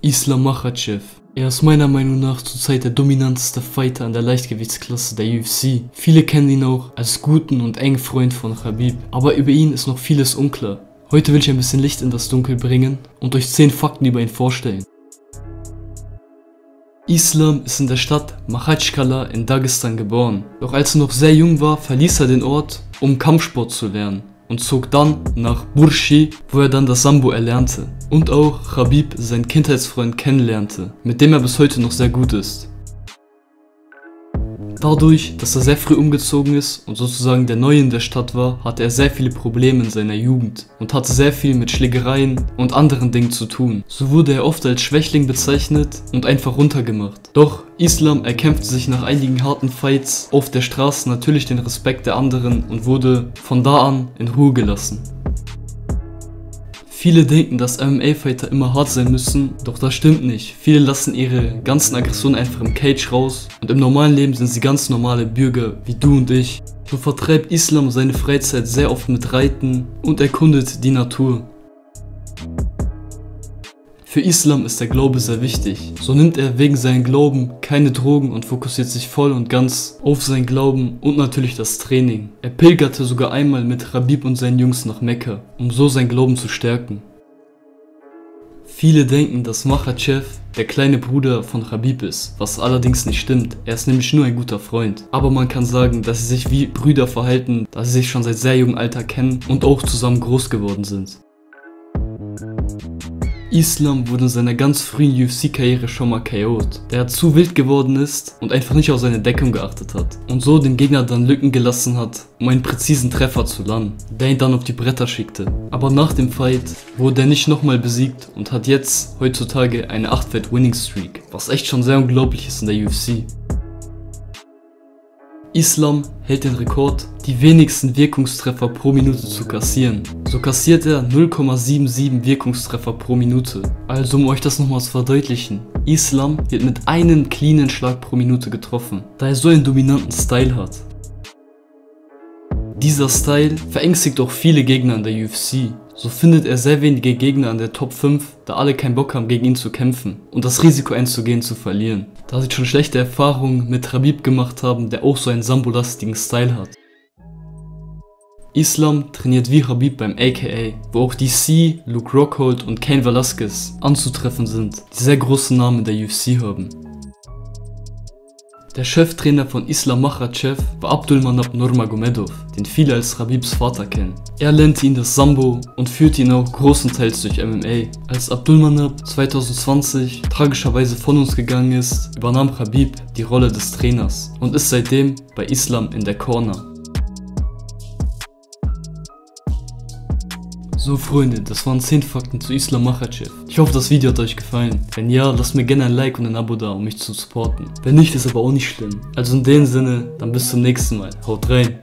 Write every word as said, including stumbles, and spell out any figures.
Islam Makhachev. Er ist meiner Meinung nach zurzeit der dominanteste Fighter in der Leichtgewichtsklasse der U F C. Viele kennen ihn auch als guten und engen Freund von Khabib, aber über ihn ist noch vieles unklar. Heute will ich ein bisschen Licht in das Dunkel bringen und euch zehn Fakten über ihn vorstellen. Islam ist in der Stadt Makhachkala in Dagestan geboren. Doch als er noch sehr jung war, verließ er den Ort, um Kampfsport zu lernen, und zog dann nach Burshi, wo er dann das Sambo erlernte und auch Khabib, seinen Kindheitsfreund, kennenlernte, mit dem er bis heute noch sehr gut ist. Dadurch, dass er sehr früh umgezogen ist und sozusagen der Neue in der Stadt war, hatte er sehr viele Probleme in seiner Jugend und hatte sehr viel mit Schlägereien und anderen Dingen zu tun. So wurde er oft als Schwächling bezeichnet und einfach runtergemacht. Doch Islam erkämpfte sich nach einigen harten Fights auf der Straße natürlich den Respekt der anderen und wurde von da an in Ruhe gelassen. Viele denken, dass M M A-Fighter immer hart sein müssen, doch das stimmt nicht. Viele lassen ihre ganzen Aggressionen einfach im Cage raus und im normalen Leben sind sie ganz normale Bürger wie du und ich. So vertreibt Islam seine Freizeit sehr oft mit Reiten und erkundet die Natur. Für Islam ist der Glaube sehr wichtig. So nimmt er wegen seinem Glauben keine Drogen und fokussiert sich voll und ganz auf seinen Glauben und natürlich das Training. Er pilgerte sogar einmal mit Khabib und seinen Jungs nach Mekka, um so seinen Glauben zu stärken. Viele denken, dass Makhachev der kleine Bruder von Khabib ist, was allerdings nicht stimmt. Er ist nämlich nur ein guter Freund. Aber man kann sagen, dass sie sich wie Brüder verhalten, da sie sich schon seit sehr jungem Alter kennen und auch zusammen groß geworden sind. Islam wurde in seiner ganz frühen U F C-Karriere schon mal K O'd, da er zu wild geworden ist und einfach nicht auf seine Deckung geachtet hat und so den Gegner dann Lücken gelassen hat, um einen präzisen Treffer zu landen, der ihn dann auf die Bretter schickte. Aber nach dem Fight wurde er nicht nochmal besiegt und hat jetzt heutzutage eine acht Fight Winning Streak, was echt schon sehr unglaublich ist in der U F C. Islam hält den Rekord, die wenigsten Wirkungstreffer pro Minute zu kassieren. So kassiert er null Komma siebenundsiebzig Wirkungstreffer pro Minute. Also um euch das nochmal zu verdeutlichen, Islam wird mit einem cleanen Schlag pro Minute getroffen, da er so einen dominanten Style hat. Dieser Style verängstigt auch viele Gegner in der U F C. So findet er sehr wenige Gegner an der Top fünf, da alle keinen Bock haben, gegen ihn zu kämpfen und das Risiko einzugehen, zu verlieren. Da sie schon schlechte Erfahrungen mit Khabib gemacht haben, der auch so einen Sambo-lastigen Style hat. Islam trainiert wie Khabib beim A K A, wo auch D C, Luke Rockhold und Cain Velasquez anzutreffen sind, die sehr große Namen in der U F C haben. Der Cheftrainer von Islam Makhachev war Abdulmanap Nurmagomedov, den viele als Khabibs Vater kennen. Er lernte ihn das Sambo und führte ihn auch großenteils durch M M A. Als Abdulmanap zwanzig zwanzig tragischerweise von uns gegangen ist, übernahm Khabib die Rolle des Trainers und ist seitdem bei Islam in der Corner. So Freunde, das waren zehn Fakten zu Islam Makhachev. Ich hoffe, das Video hat euch gefallen. Wenn ja, lasst mir gerne ein Like und ein Abo da, um mich zu supporten. Wenn nicht, ist aber auch nicht schlimm. Also in dem Sinne, dann bis zum nächsten Mal. Haut rein!